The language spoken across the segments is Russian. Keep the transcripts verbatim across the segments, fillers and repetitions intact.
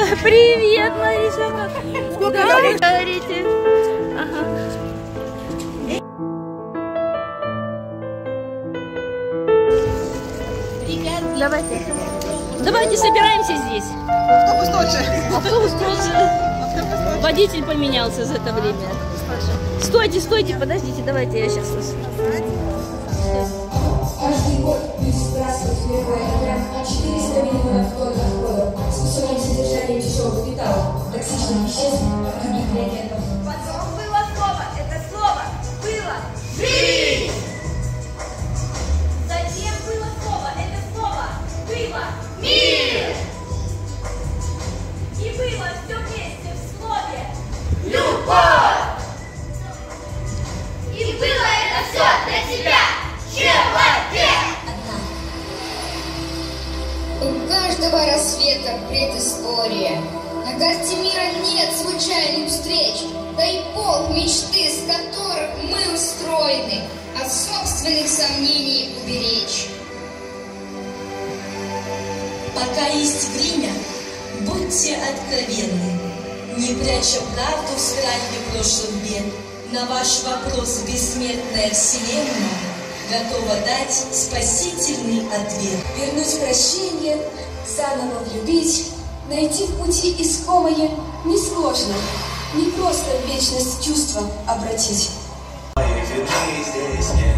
Привет, Мариса. Сколько вы говорите? Ага. Давайте. Давайте собираемся здесь. Автобус тоже. Автобус тоже. Водитель поменялся за это время. Стойте, стойте, подождите, давайте я сейчас вас. Каждый год люди сбрасывают в мировой океан четыреста миллионов тонн отходов с высоким содержанием тяжелых металлов, токсичных веществ и других элементов. Потом было слово, это слово было жизнь. Затем было слово, это слово было мир. И было все вместе в слове любовь. И было это все для тебя, человек. У каждого рассвета предыстория. На карте мира нет случайных встреч. Дай Бог мечты, с которых мы устроены, от собственных сомнений уберечь. Пока есть время, будьте откровенны, не пряча правду в скальпе прошлых бед. На ваш вопрос бессмертная вселенная готова дать спасительный ответ. Вернуть прощение, заново влюбить, найти в пути искомое несложно, не просто в вечность чувства обратить. Моей вины здесь нет.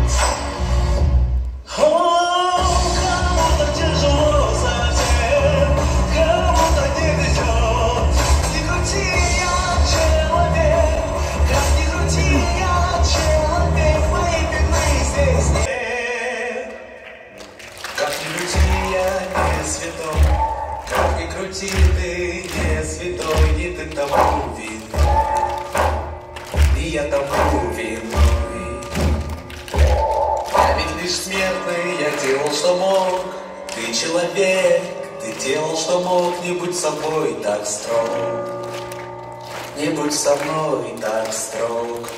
О, кому-то тяжело совсем, кому-то не везет. Не крути, я человек, как ни крути, я человек, моей вины здесь нет. Как ни крути, я не святой, как ни крути, ты не святой, не ты тому виной, и я тому виной. Я ведь лишь смертный, я делал, что мог. Ты человек, ты делал, что мог. Не будь собой так строг, не будь со мной так строг.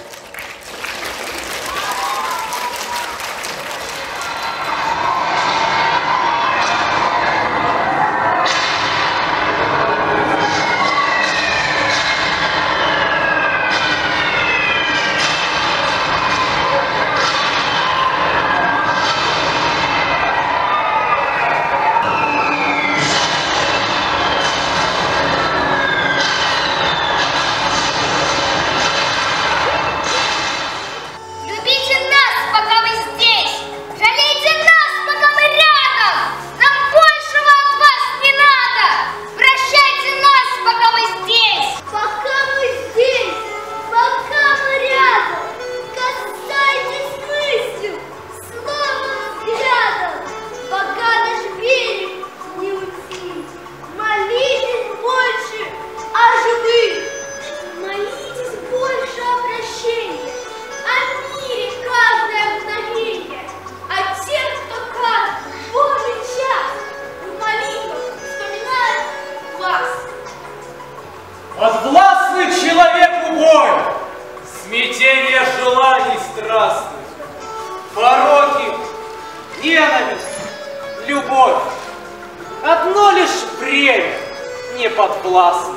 Подвластный человеку боль, смятение желаний страстных, пороки, ненависть, любовь. Одно лишь время не подвластно.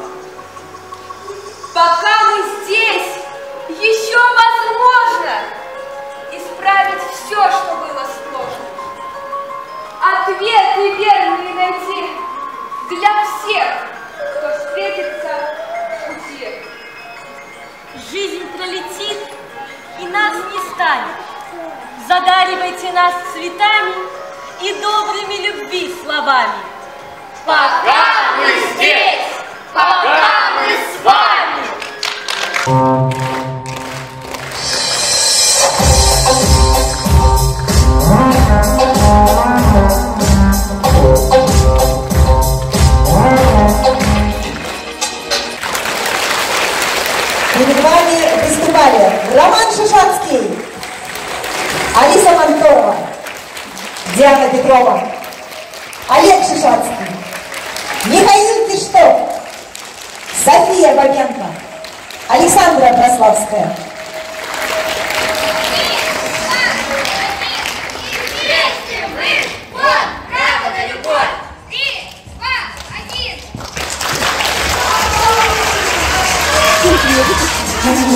Пока мы здесь, еще возможно исправить все, что было сложно. Ответы верные найти для всех, кто встретится в пути. Жизнь пролетит, и нас не станет. Задаривайте нас цветами и добрыми любви словами. Пока мы здесь, пока мы с вами. Перед вами выступали Роман Шишацкий, Алиса Монторова, Диана Петрова, Олег Шишацкий, Михаил Киштов, София Бабенко, Александра Брославская. Вместе мы, вот, правда, любовь. Три, два, один.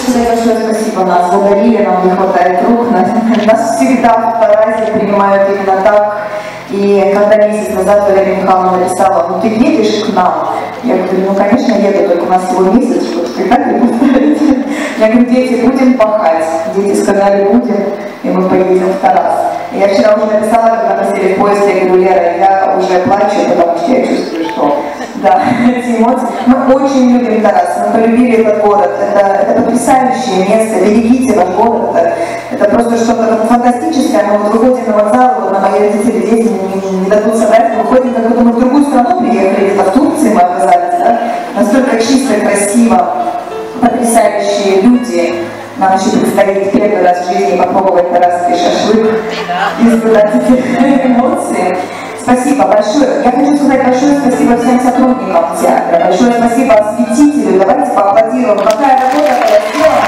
сказать большое спасибо. Нас ударили, нам не хватает рук. Нас, нас всегда в Таразе принимают именно так. И когда месяц назад Валерия Михайловна написала: ну ты едешь к нам? Я говорю: ну конечно еду, только у нас всего месяц, что спектакль поставить. Я говорю: дети, будем пахать. Дети сказали: будем, и мы поедем в Тарас. И я вчера уже написала, когда мы сели в поезд, я говорю: Лера, я уже плачу, потому что я чувствую, что да, эти эмоции. Мы очень любим Тарас, мы полюбили этот город. Это, это потрясающее место, берегите ваш город. Это, это просто что-то фантастическое. Мы вот выходим на вокзал, вот на мои родители здесь не, не, не дадут собрать, мы выходим, как будто мы в другую страну приехали, где-то в Турции мы оказались, да? Настолько чисто, красиво, потрясающие люди. Нам еще предстоит первый раз в жизни попробовать тарасский шашлык и испытать эти эмоции. Спасибо большое. Я хочу сказать большое спасибо всем сотрудникам театра. Большое спасибо осветителю. Давайте поаплодируем. Какая работа была сделана.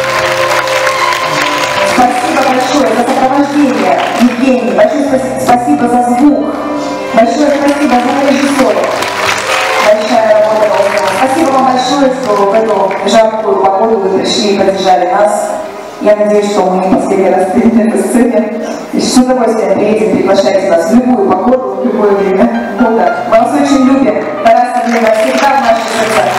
Спасибо большое за сопровождение, Евгений. Большое спасибо за звук. Большое спасибо за режиссеру. Большая работа была сделана. Спасибо вам большое, что в эту жаркую погоду вы пришли и поддержали нас. Я надеюсь, что мы не последний раз перед этой сцене. И с удовольствием приедем, приглашайте нас в любую погоду, в любое время года. Мы вас очень любим. Тарас и Лена всегда в наших сердцах.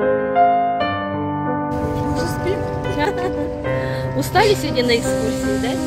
Устали сегодня на экскурсии, да?